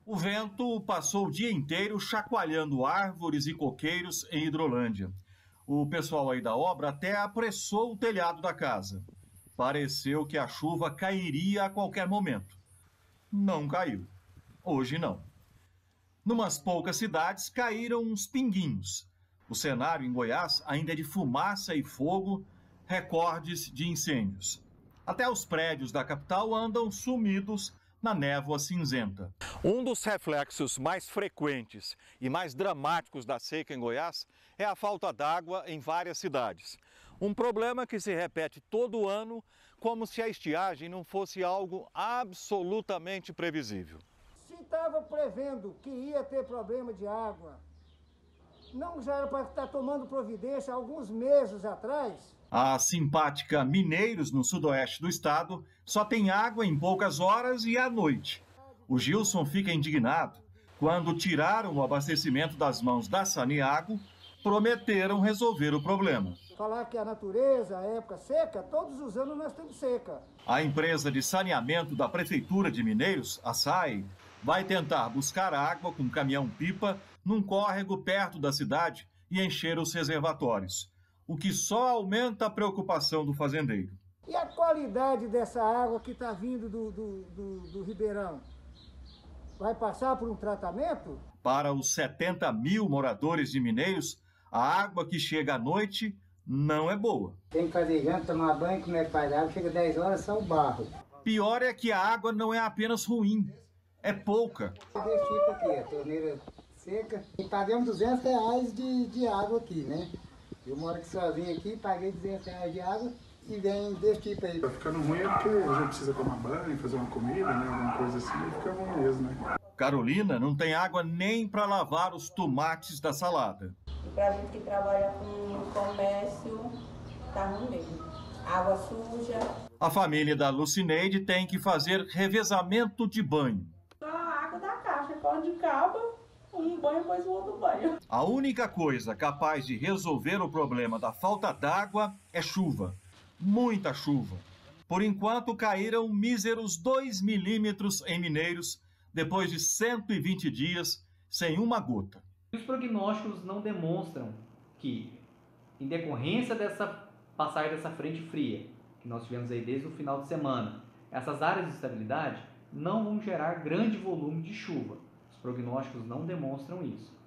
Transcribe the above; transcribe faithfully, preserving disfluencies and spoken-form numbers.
O vento passou o dia inteiro chacoalhando árvores e coqueiros em Hidrolândia. O pessoal aí da obra até apressou o telhado da casa. Pareceu que a chuva cairia a qualquer momento. Não caiu. Hoje não. Numas poucas cidades caíram uns pinguinhos. O cenário em Goiás ainda é de fumaça e fogo, recordes de incêndios. Até os prédios da capital andam sumidos na névoa cinzenta. Um dos reflexos mais frequentes e mais dramáticos da seca em Goiás é a falta d'água em várias cidades. Um problema que se repete todo ano, como se a estiagem não fosse algo absolutamente previsível. Se estava prevendo que ia ter problema de água, não já era para estar tomando providência há alguns meses atrás? A simpática Mineiros, no sudoeste do estado, só tem água em poucas horas e à noite. O Gilson fica indignado quando tiraram o abastecimento das mãos da Saniago, prometeram resolver o problema. Falar que a natureza, a época seca, todos os anos nós temos seca. A empresa de saneamento da Prefeitura de Mineiros, a S A E, vai tentar buscar água com caminhão-pipa num córrego perto da cidade e encher os reservatórios, o que só aumenta a preocupação do fazendeiro. E a qualidade dessa água que está vindo do, do, do, do Ribeirão? Vai passar por um tratamento? Para os setenta mil moradores de Mineiros, a água que chega à noite não é boa. Tem que fazer janta, tomar banho, como é que faz água? Chega dez horas, só o barro. Pior é que a água não é apenas ruim, é pouca. Desse tipo aqui, a torneira seca. E pagamos duzentos reais de, de água aqui, né? Eu moro aqui sozinho aqui, paguei duzentos reais de água e vem desse tipo aí. Tá ficando ruim é porque a gente precisa tomar banho, fazer uma comida, né? Alguma coisa assim, e fica ruim mesmo, né? Carolina não tem água nem para lavar os tomates da salada. E pra gente que trabalha com comércio, tá ruim mesmo. Água suja. A família da Lucineide tem que fazer revezamento de banho. A água da caixa, quando acaba, um banho depois o outro banho. A única coisa capaz de resolver o problema da falta d'água é chuva. Muita chuva. Por enquanto, caíram míseros dois milímetros em Mineiros, depois de cento e vinte dias sem uma gota. Os prognósticos não demonstram que, em decorrência dessa passagem dessa frente fria, que nós tivemos aí desde o final de semana, essas áreas de estabilidade não vão gerar grande volume de chuva. Os prognósticos não demonstram isso.